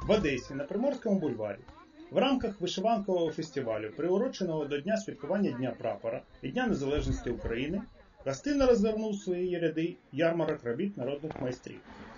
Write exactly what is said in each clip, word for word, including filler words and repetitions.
В Одесі на Приморському бульварі в рамках вишиванкового фестивалю, приуроченого до Дня святкування Дня Прапора і Дня Незалежності України, гостинно розвернув свої ряди ярмарок робіт народних майстрів.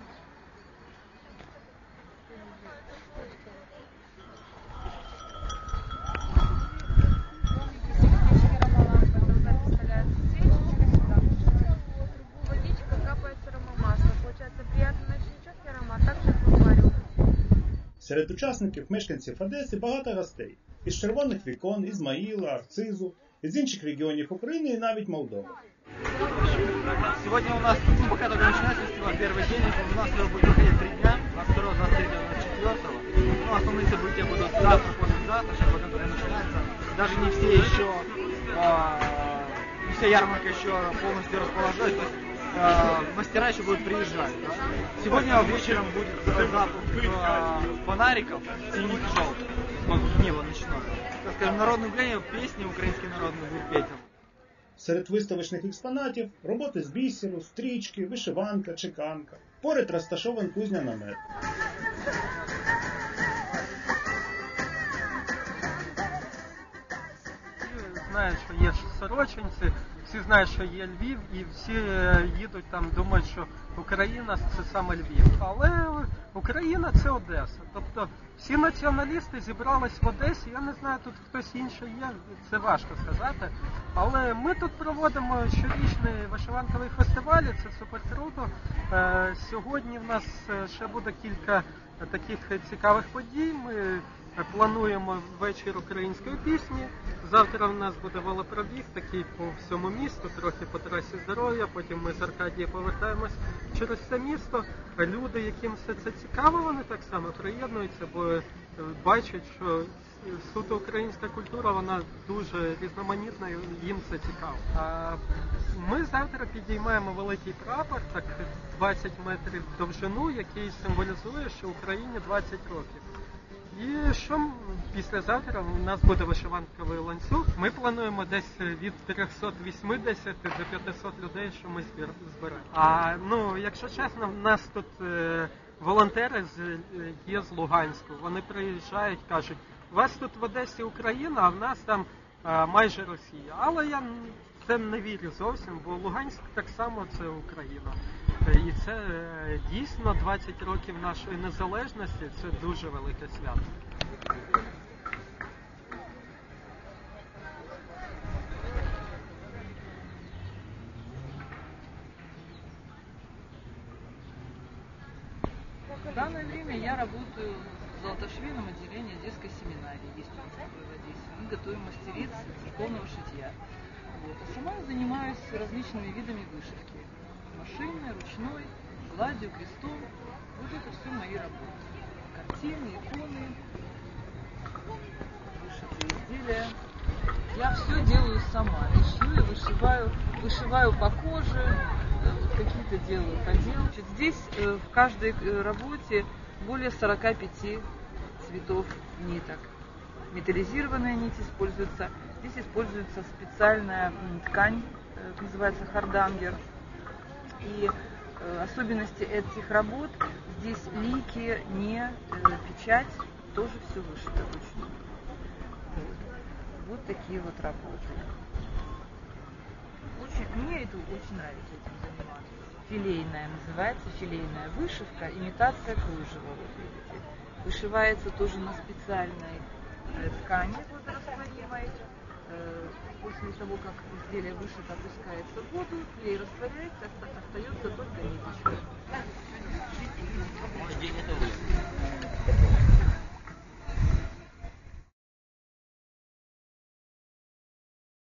Серед учасників мешканців Одеси багато гостей – із червоних вікон, Ізмаїла, Арцизу, із інших регіонів України і навіть Молдови. Сьогодні у нас, ну, пока только начинается фестиваль, первый день, у нас его будет проходить три дня, двадцать второго, двадцать третьего, двадцать четвёртого. Ну, основные события будут завтра, послезавтра, сейчас вот это начинается. Даже не все еще, а, не вся ярмарка еще полностью расположилась, то есть а, мастера еще будут приезжать. Да? Сегодня вечером будет запуск а, фонариков синих и желтых, вот Нива ночное. Так скажем, народное гуляние, песни украинские народные будут петь. Серед виставочних експонатів – роботи з бісеру, стрічки, вишиванка, чеканка. Поряд розташований кузня намет. Всі знають, що є Сорочинці, всі знають, що є Львів, і всі їдуть там, думають, що Україна – це саме Львів. Але Україна – це Одеса. Тобто всі націоналісти зібрались в Одесі, я не знаю, тут хтось інший є, це важко сказати. Але ми тут проводимо щорічний вишиванковий фестиваль, це супер круто. Сьогодні в нас ще буде кілька таких цікавих подій. Ми плануємо вечір української пісні. Завтра в нас буде велопробіг, такий по всьому місту, трохи по трасі здоров'я, потім ми з Аркадії повертаємось через це місто. Люди, яким все це цікаво, вони так само приєднуються, бо бачать, що суто українська культура, вона дуже різноманітна, і їм це цікаво. А ми завтра підіймаємо великий прапор, так двадцять метрів довжину, який символізує, що Україні двадцять років. І що післязавтра у нас буде вишиванковий ланцюг. Ми плануємо десь від трьохсот вісімдесяти до п'ятисот людей, що ми зберемо. А ну, якщо чесно, в нас тут е, волонтери з, є з Луганську. Вони приїжджають, кажуть, у вас тут в Одесі Україна, а в нас там е, майже Росія. Але я це не вірю зовсім, бо Луганськ так само це Україна. І це дійсно двадцять років нашої незалежності, це дуже велике свято. В данное время я работаю в золотошвейном отделении детской семинарии, есть у нас такое в Одессе. Мы готовим мастериц церковного шитья. Вот. А сама я занимаюсь различными видами вышивки. Машинной, ручной, гладью, крестом. Вот это все мои работы. Картины, иконы, вышитые изделия. Я все делаю сама. И шью, и вышиваю, вышиваю по коже, какие-то делаю поделки. Здесь в каждой работе более сорока пяти цветов ниток. Металлизированная нить используется. Здесь используется специальная ткань, называется хардангер. И э, особенности этих работ, здесь лики, не э, печать, тоже все вышито вручную. Вот. Вот такие вот работы. Очень, мне это очень нравится этим заниматься. Филейная называется, филейная вышивка, имитация кружева. Вот видите. Вышивается тоже на специальной э, ткани водорастворимой. После того, как изделие вышито, опускается в воду, клей растворяется, остается